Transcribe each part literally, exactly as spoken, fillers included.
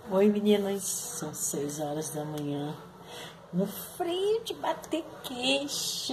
Oi meninas, são seis horas da manhã, um frio de bater queixo,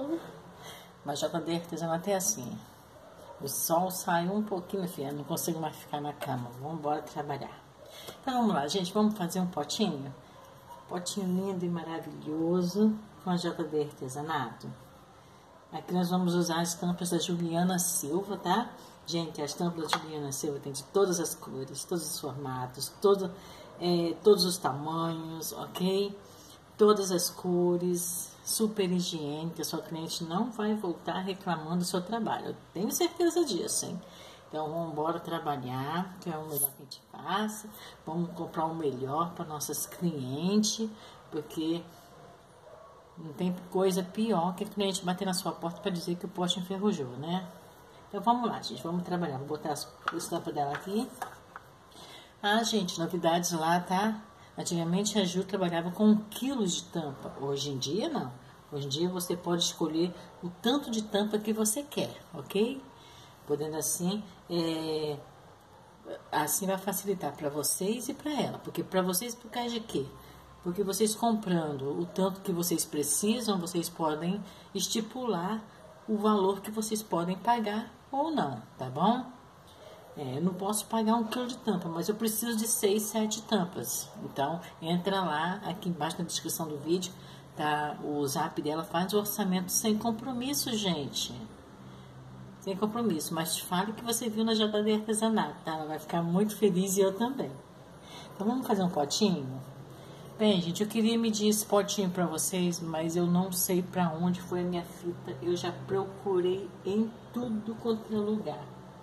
mas já quando é artesanato é assim, o sol sai um pouquinho, minha filha, não consigo mais ficar na cama, vamos embora trabalhar. Então vamos lá gente, vamos fazer um potinho, potinho lindo e maravilhoso com a J D Artesanato. Aqui nós vamos usar as tampas da Juliana Silva, tá? Gente, as tampas da Juliana Silva tem de todas as cores, todos os formatos, todo, é, todos os tamanhos, ok? Todas as cores, super higiênica, sua cliente não vai voltar reclamando do seu trabalho. Eu tenho certeza disso, hein? Então, vamos embora trabalhar, que é o melhor que a gente faça. Vamos comprar o melhor para nossas clientes, porque não tem coisa pior que a cliente bater na sua porta para dizer que o poste enferrujou, né? Então, vamos lá, gente. Vamos trabalhar. Vou botar a estampa dela aqui. Ah, gente, novidades lá, tá? Antigamente a Ju trabalhava com um quilo de tampa. Hoje em dia, não. Hoje em dia você pode escolher o tanto de tampa que você quer, ok? Podendo assim, é... assim vai facilitar para vocês e para ela. Porque para vocês, por causa de quê? Porque vocês comprando o tanto que vocês precisam, vocês podem estipular o valor que vocês podem pagar ou não, tá bom? É, eu não posso pagar um quilo de tampa, mas eu preciso de seis, sete tampas. Então, entra lá, aqui embaixo na descrição do vídeo, tá? O zap dela, faz o orçamento sem compromisso, gente. Sem compromisso, mas fale que você viu na J D Artesanato, tá? Ela vai ficar muito feliz e eu também. Então, vamos fazer um potinho? Bem, gente, eu queria medir esse potinho pra vocês, mas eu não sei pra onde foi a minha fita. Eu já procurei em tudo quanto é lugar.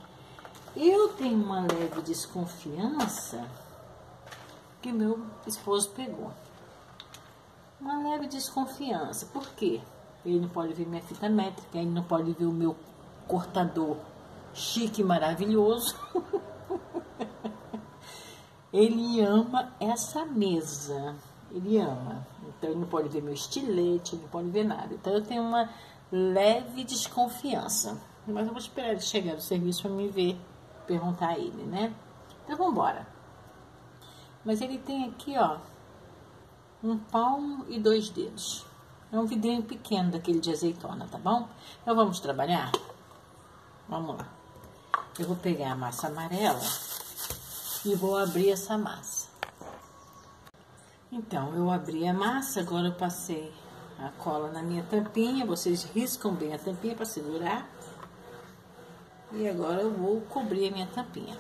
Eu tenho uma leve desconfiança que meu esposo pegou. Uma leve desconfiança. Por quê? Ele não pode ver minha fita métrica, ele não pode ver o meu cortador chique e maravilhoso. Ele ama essa mesa, ele ama. Então, ele não pode ver meu estilete, ele não pode ver nada. Então, eu tenho uma leve desconfiança. Mas eu vou esperar ele chegar do serviço para me ver, perguntar a ele, né? Então, vamos embora. Mas ele tem aqui, ó, um palmo e dois dedos. É um vidrinho pequeno daquele de azeitona, tá bom? Então, vamos trabalhar? Vamos lá. Eu vou pegar a massa amarela e vou abrir essa massa. Então, eu abri a massa, agora eu passei a cola na minha tampinha, vocês riscam bem a tampinha para segurar. E agora eu vou cobrir a minha tampinha.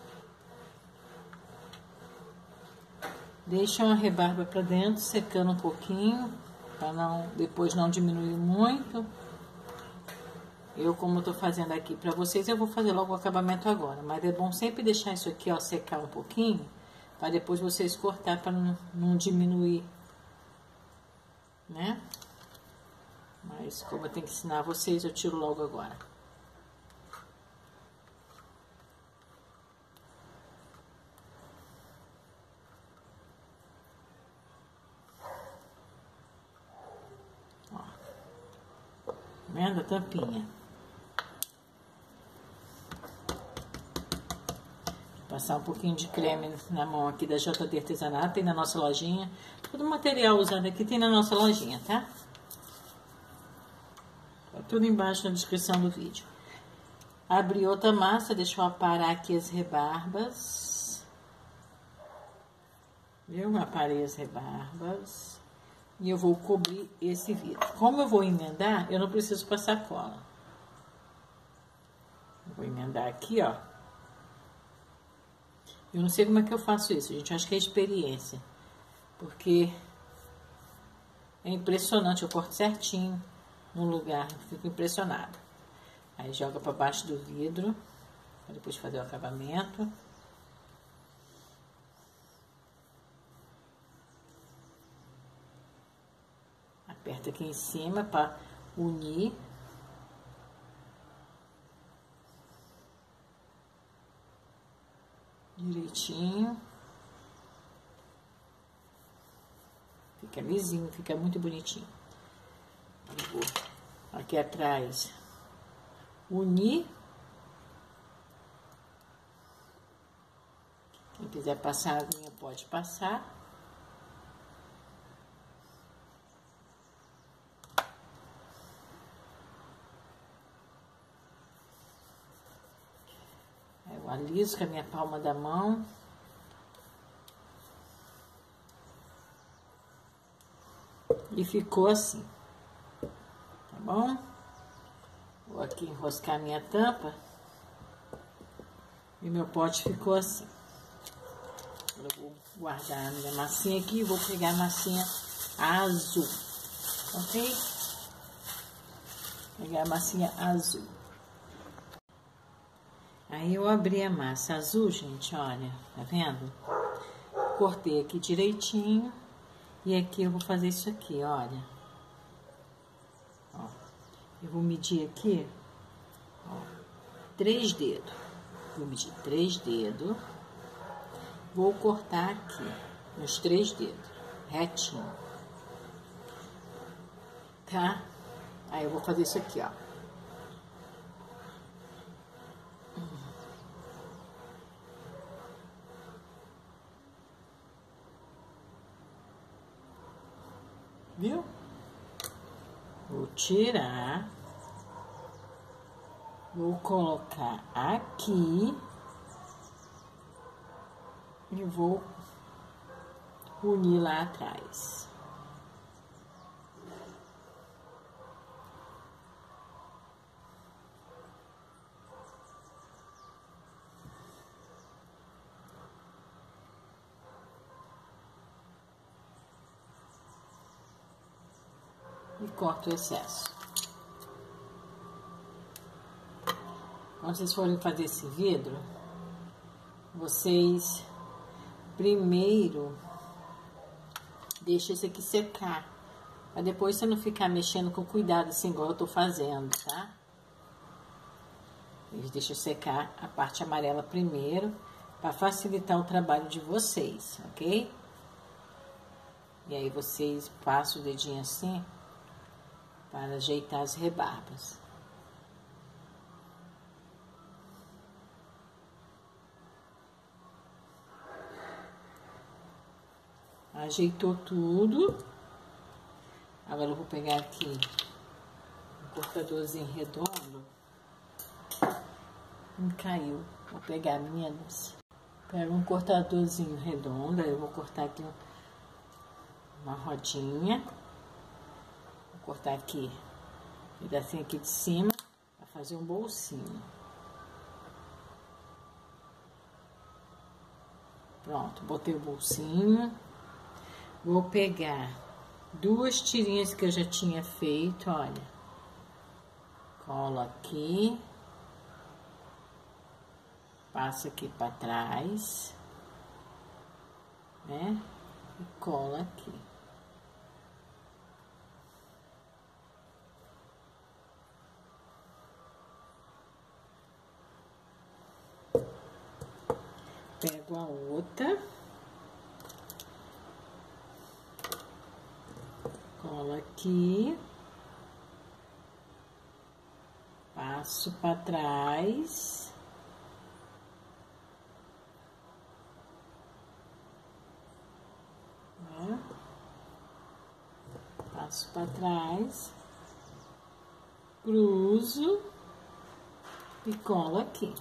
Deixa uma rebarba para dentro, secando um pouquinho, para não, depois não diminuir muito. Eu, como eu tô fazendo aqui pra vocês, eu vou fazer logo o acabamento agora. Mas é bom sempre deixar isso aqui, ó, secar um pouquinho, pra depois vocês cortar pra não, não diminuir, né? Mas como eu tenho que ensinar vocês, eu tiro logo agora. Ó. Vendo a tampinha? Passar um pouquinho de creme na mão aqui da J D Artesanato, tem na nossa lojinha. Todo o material usado aqui tem na nossa lojinha, tá? Tá tudo embaixo na descrição do vídeo. Abri outra massa, deixa eu aparar aqui as rebarbas. Viu? Aparei as rebarbas. E eu vou cobrir esse vidro. Como eu vou emendar, eu não preciso passar cola. Vou emendar aqui, ó. Eu não sei como é que eu faço isso, gente. Eu acho que é experiência. Porque é impressionante. Eu corto certinho no lugar. Eu fico impressionada. Aí joga para baixo do vidro. Para depois fazer o acabamento. Aperta aqui em cima para unir. Direitinho. Fica lisinho, fica muito bonitinho. Vou aqui atrás unir. quiser passar a aguinha, pode passar. Eu aliso com a minha palma da mão. E ficou assim, tá bom? Vou aqui enroscar a minha tampa. E meu pote ficou assim. Eu vou guardar a minha massinha aqui e vou pegar a massinha azul, ok? Pegar a massinha azul. Aí eu abri a massa azul, gente, olha, tá vendo? Cortei aqui direitinho. E aqui eu vou fazer isso aqui, olha. Ó, eu vou medir aqui, ó, três dedos. Vou medir três dedos. Vou cortar aqui, nos três dedos, retinho. Tá? Aí eu vou fazer isso aqui, ó. Viu? Vou tirar. Vou colocar aqui. E vou unir lá atrás. E corto o excesso. Quando vocês forem fazer esse vidro, vocês primeiro deixa esse aqui secar, pra depois você não ficar mexendo com cuidado, assim, igual eu tô fazendo, tá? Eles deixam secar a parte amarela primeiro, para facilitar o trabalho de vocês, ok? E aí vocês passam o dedinho assim, para ajeitar as rebarbas. Ajeitou tudo. Agora eu vou pegar aqui um cortadorzinho redondo. Não caiu. Vou pegar, meninas. Pego um cortadorzinho redondo. Aí eu vou cortar aqui uma rodinha. Vou cortar aqui um pedacinho aqui de cima para fazer um bolsinho. Pronto, botei o bolsinho. Vou pegar duas tirinhas que eu já tinha feito, olha. Colo aqui. Passo aqui para trás, né? E colo aqui. Pego a outra. Colo aqui, passo para trás, né? Passo para trás, cruzo e colo aqui.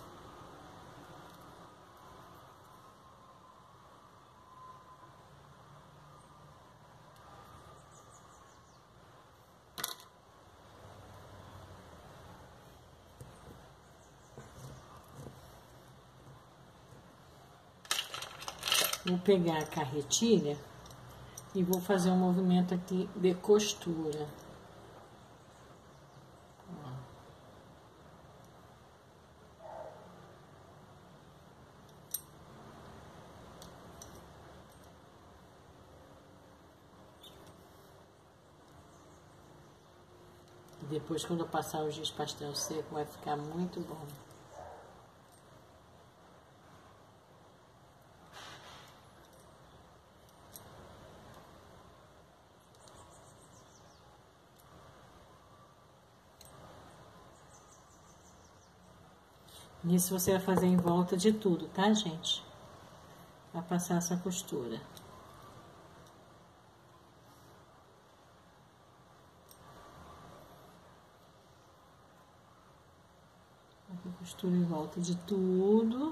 Vou pegar a carretilha e vou fazer um movimento aqui de costura. Ó. E depois, quando eu passar o giz pastel seco, vai ficar muito bom. Isso você vai fazer em volta de tudo, tá, gente? Pra passar essa costura. Aqui costura em volta de tudo.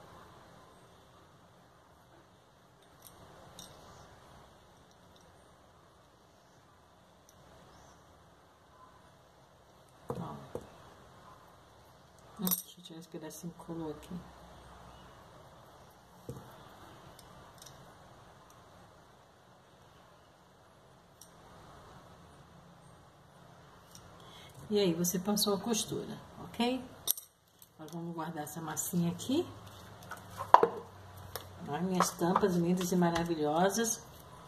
Ó. Hum, deixa eu tirar esse pedacinho que colou aqui. E aí, você passou a costura, ok? Agora vamos guardar essa massinha aqui. Olha minhas tampas lindas e maravilhosas.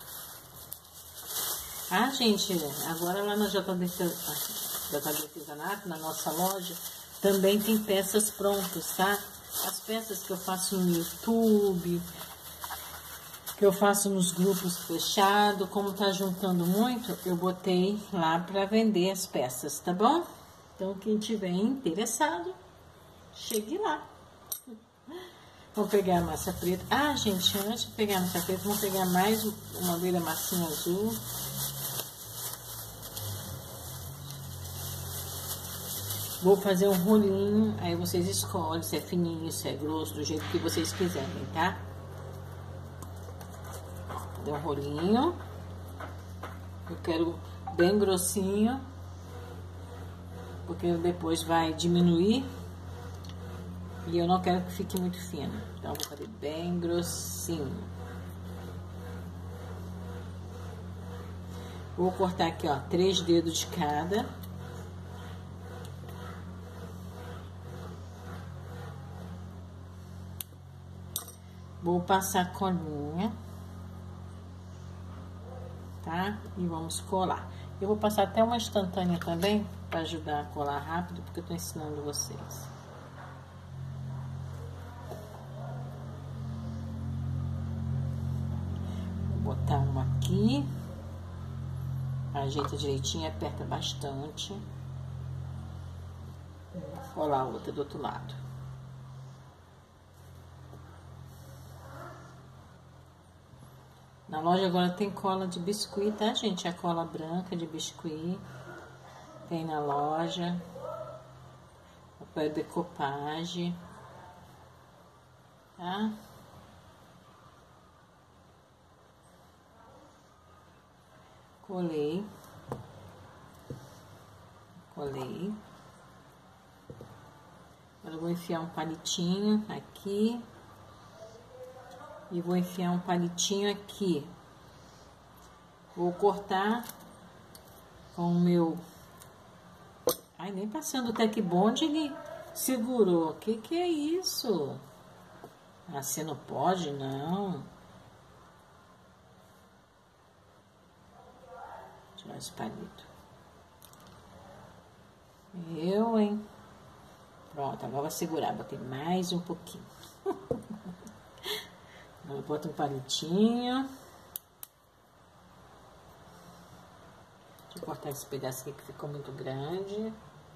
Ah, gente, agora lá na J D Artesanato, na nossa loja, também tem peças prontas, tá? As peças que eu faço no YouTube, que eu faço nos grupos fechados, como tá juntando muito, eu botei lá para vender as peças, tá bom? Então, quem tiver interessado, chegue lá. Vou pegar a massa preta. Ah, gente, antes de pegar a massa preta, vamos pegar mais uma vez a massinha azul. Vou fazer um rolinho, aí vocês escolhem se é fininho, se é grosso, do jeito que vocês quiserem, tá? Deu um rolinho. Eu quero bem grossinho, porque depois vai diminuir. E eu não quero que fique muito fino. Então, eu vou fazer bem grossinho. Vou cortar aqui, ó, três dedos de cada. Vou passar colinha. Tá? E vamos colar. Eu vou passar até uma instantânea também, para ajudar a colar rápido, porque eu tô ensinando vocês. Vou botar uma aqui. Ajeita direitinho, aperta bastante. Vou colar a outra do outro lado. Na loja agora tem cola de biscuit, tá, gente? A cola branca de biscuit tem na loja. Papel decopagem, tá? Colei. Colei. Agora eu vou enfiar um palitinho aqui. E vou enfiar um palitinho aqui. Vou cortar com o meu... Ai, nem passando o Tec Bond ele segurou. Que que é isso? Ah, você não pode, não. Tirar esse palito. Eu, hein? Pronto, agora vou segurar. Botei mais um pouquinho. Eu boto um palitinho. Deixa eu cortar esse pedaço aqui que ficou muito grande.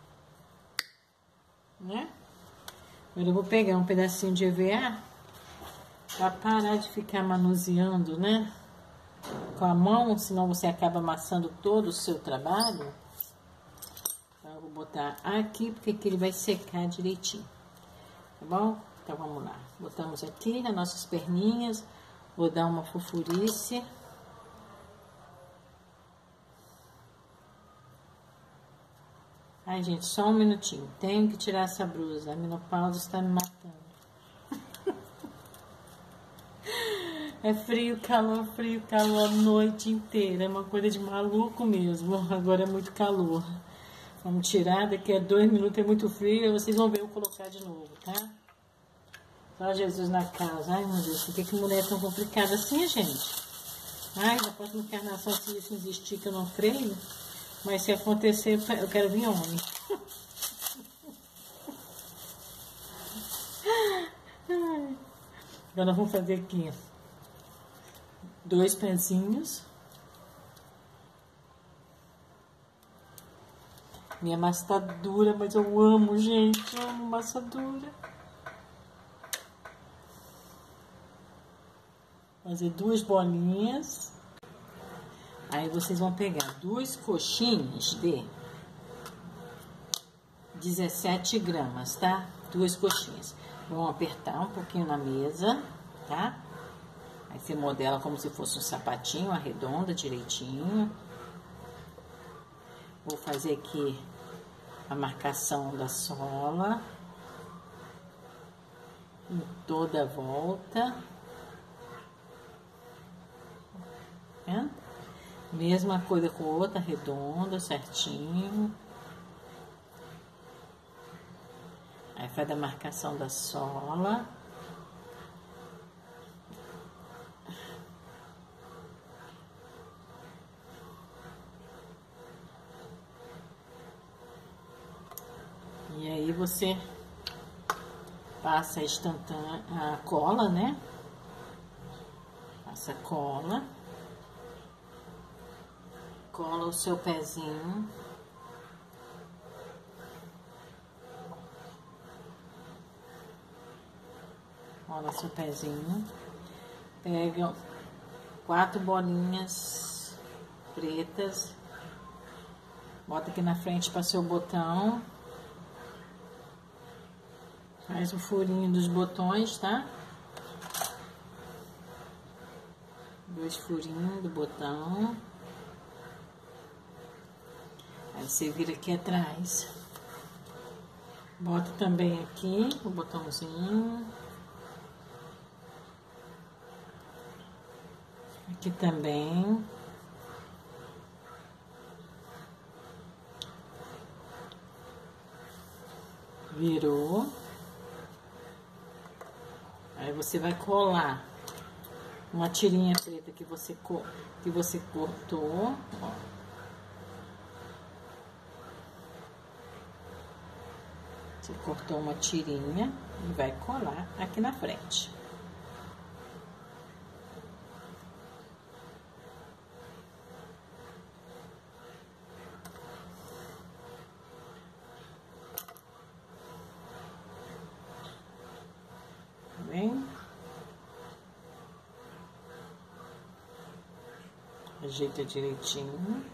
Né? Agora eu vou pegar um pedacinho de E V A para parar de ficar manuseando, né? Com a mão, senão você acaba amassando todo o seu trabalho. Então eu vou botar aqui, porque aqui ele vai secar direitinho. Tá bom? Então, vamos lá. Botamos aqui nas nossas perninhas. Vou dar uma fofurice. Ai, gente, só um minutinho. Tenho que tirar essa blusa. A menopausa está me matando. É frio, calor, frio, calor a noite inteira. É uma coisa de maluco mesmo. Agora é muito calor. Vamos tirar. Daqui a dois minutos é muito frio. Vocês vão ver eu colocar de novo, tá? Só Jesus na casa. Ai, meu Deus, por que que mulher é tão complicada assim, gente? Ai, na próxima encarnação, se isso existir, que eu não creio. Mas se acontecer, eu quero vir homem. Agora nós vamos fazer aqui dois pezinhos. Minha massa tá dura, mas eu amo, gente. Eu amo massa dura. fazer duas bolinhas. Aí vocês vão pegar duas coxinhas de dezessete gramas, tá? Duas coxinhas. Vão apertar um pouquinho na mesa, tá? Aí você modela como se fosse um sapatinho, arredonda direitinho. Vou fazer aqui a marcação da sola em toda a volta. Tá? Mesma coisa com outra, redonda, certinho. Aí faz a marcação da sola. E aí você passa a instantânea, a cola, né? Passa a cola. Cola o seu pezinho. Cola o seu pezinho. Pega quatro bolinhas pretas. Bota aqui na frente para seu botão. Faz o furinho dos botões, tá? Dois furinhos do botão. Aí você vira aqui atrás. Bota também aqui o botãozinho. Aqui também. Virou. Aí você vai colar uma tirinha preta que você, que você cortou, ó. Você cortou uma tirinha e vai colar aqui na frente. Tá bem? Ajeita direitinho.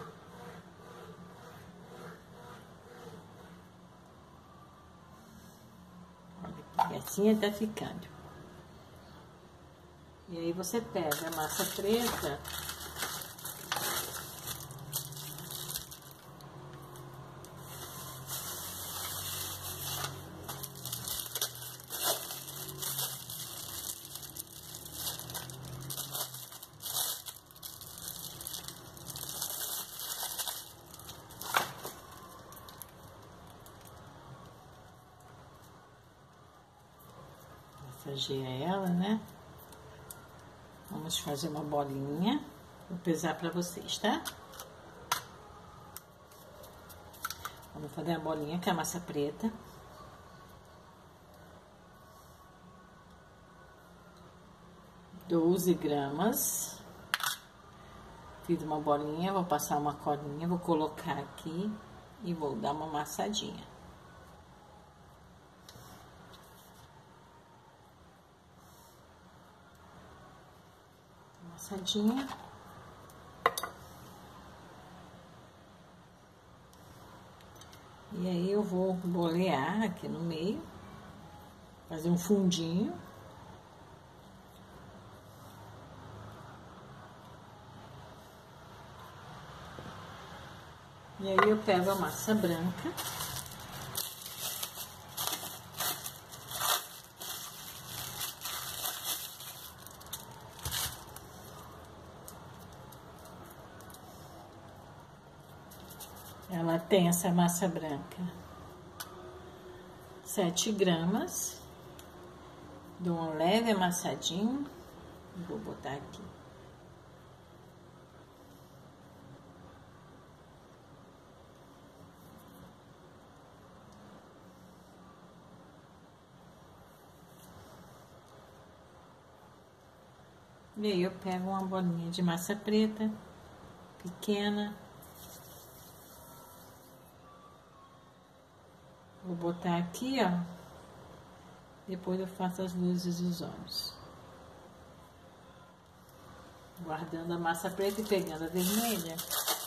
E assim tá ficando. E aí você pega a massa preta. Massageia ela, né? Vamos fazer uma bolinha. Vou pesar pra vocês, tá? Vamos fazer a bolinha com a massa preta. doze gramas. Fiz uma bolinha, vou passar uma colinha, vou colocar aqui e vou dar uma amassadinha. Amassadinha. E aí eu vou bolear aqui no meio, fazer um fundinho. E aí eu pego a massa branca. Ela tem essa massa branca, sete gramas. Dou um leve amassadinho. Vou botar aqui. E aí eu pego uma bolinha de massa preta, pequena. Vou botar aqui, ó. Depois eu faço as luzes dos olhos. Guardando a massa preta e pegando a vermelha.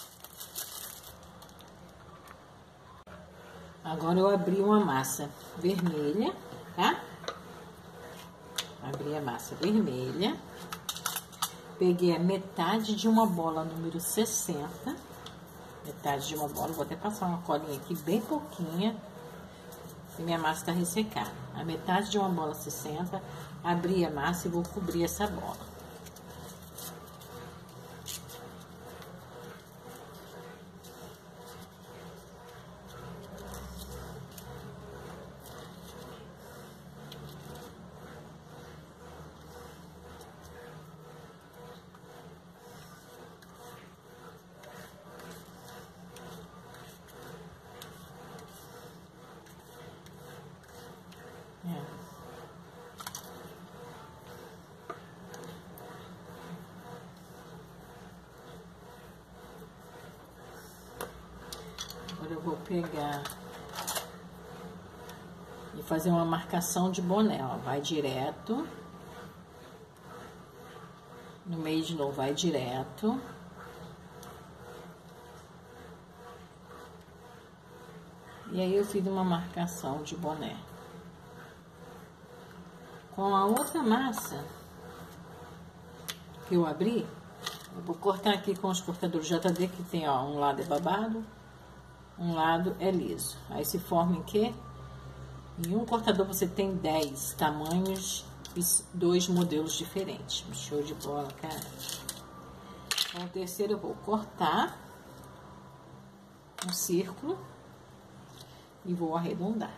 Agora eu abri uma massa vermelha, tá? Abri a massa vermelha. Peguei a metade de uma bola número sessenta. Metade de uma bola. Vou até passar uma colinha aqui bem pouquinha. E minha massa tá ressecada. A metade de uma bola sessenta. Abri a massa e vou cobrir essa bola. Agora eu vou pegar e fazer uma marcação de boné, ó. Vai direto. No meio de novo, vai direto. E aí eu fiz uma marcação de boné. Com a outra massa que eu abri, eu vou cortar aqui com os cortadores J D, que tem, ó, um lado é babado, um lado é liso. Aí se forma em quê? Em um cortador você tem dez tamanhos e dois modelos diferentes. Show de bola, cara. Com o terceiro eu vou cortar um círculo e vou arredondar,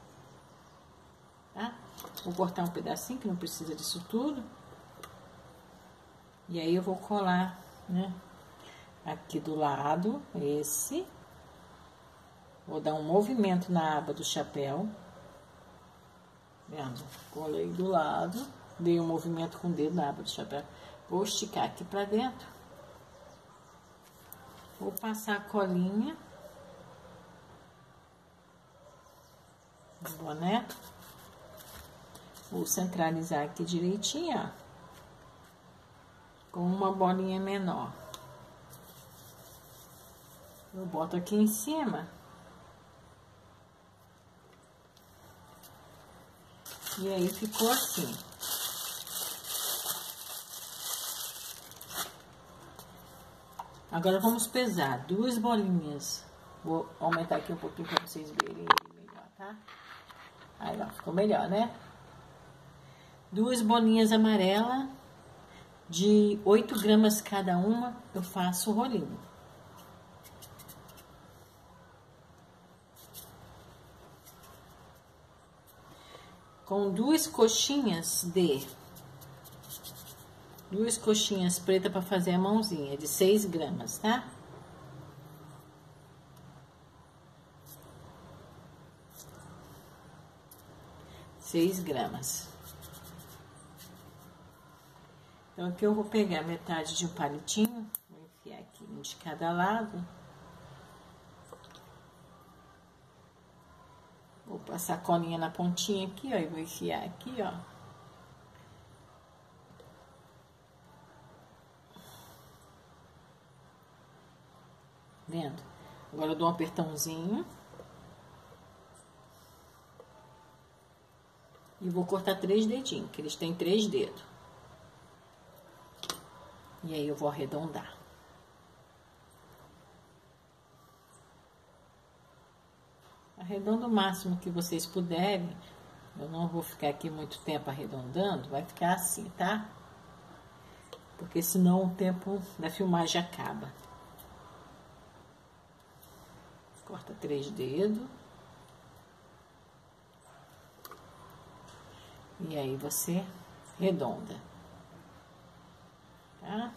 tá? Vou cortar um pedacinho que não precisa disso tudo. E aí eu vou colar, né? Aqui do lado, esse. Vou dar um movimento na aba do chapéu. Vendo? Colei do lado. Dei um movimento com o dedo na aba do chapéu. Vou esticar aqui pra dentro. Vou passar a colinha no boné. Vou centralizar aqui direitinho, ó, com uma bolinha menor. Eu boto aqui em cima. E aí ficou assim. Agora vamos pesar duas bolinhas. Vou aumentar aqui um pouquinho para vocês verem ele melhor, tá? Aí, ó, ficou melhor, né? Duas bolinhas amarelas de oito gramas cada uma, eu faço o rolinho. Com duas coxinhas de... Duas coxinhas pretas para fazer a mãozinha, de seis gramas, tá? Seis gramas. Então, aqui eu vou pegar metade de um palitinho, vou enfiar aqui um de cada lado. Vou passar a colinha na pontinha aqui, ó, e vou enfiar aqui, ó. Vendo? Agora eu dou um apertãozinho. E vou cortar três dedinhos, que eles têm três dedos. E aí eu vou arredondar. Arredonda o máximo que vocês puderem. Eu não vou ficar aqui muito tempo arredondando, vai ficar assim, tá? Porque senão o tempo da filmagem acaba. Corta três dedos. E aí você redonda. Tá?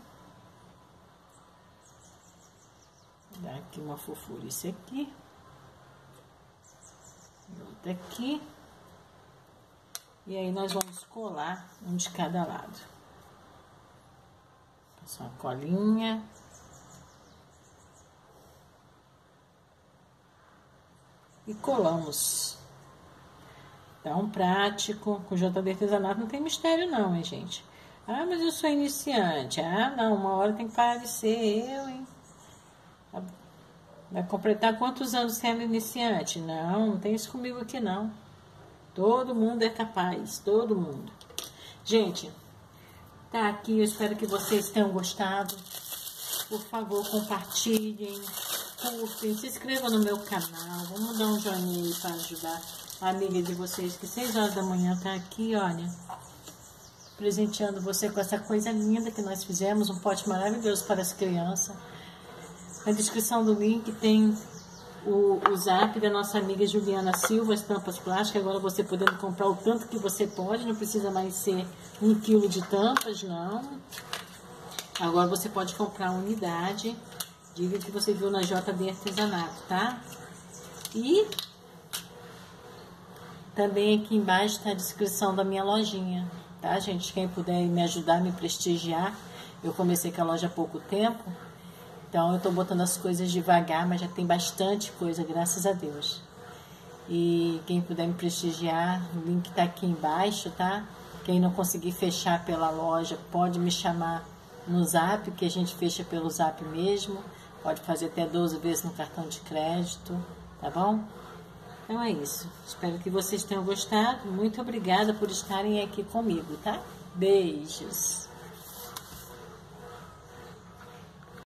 Vou dar aqui uma fofurice aqui. Outra aqui. E aí nós vamos colar um de cada lado. Passar uma colinha. E colamos. Tão prático. Com J D Artesanato não tem mistério não, hein, gente? Ah, mas eu sou iniciante. Ah, não, uma hora tem que parar de ser eu, hein? Vai completar quantos anos sendo iniciante? Não, não tem isso comigo aqui não. Todo mundo é capaz, todo mundo. Gente, tá aqui, eu espero que vocês tenham gostado. Por favor, compartilhem, curtem, se inscrevam no meu canal. Vamos dar um joinha aí para ajudar a amiga de vocês, que seis horas da manhã tá aqui, olha, presenteando você com essa coisa linda que nós fizemos, um pote maravilhoso para as crianças. Na descrição do link tem o, o zap da nossa amiga Juliana Silva, Estampas Plásticas. Agora você podendo comprar o tanto que você pode, não precisa mais ser um quilo de tampas, não. Agora você pode comprar uma unidade. Diga que você viu na J D Artesanato, tá? E também aqui embaixo está a descrição da minha lojinha, tá, gente? Quem puder me ajudar, me prestigiar. Eu comecei com a loja há pouco tempo. Então, eu tô botando as coisas devagar, mas já tem bastante coisa, graças a Deus. E quem puder me prestigiar, o link tá aqui embaixo, tá? Quem não conseguir fechar pela loja, pode me chamar no zap, que a gente fecha pelo zap mesmo. Pode fazer até doze vezes no cartão de crédito, tá bom? Então é isso. Espero que vocês tenham gostado. Muito obrigada por estarem aqui comigo, tá? Beijos!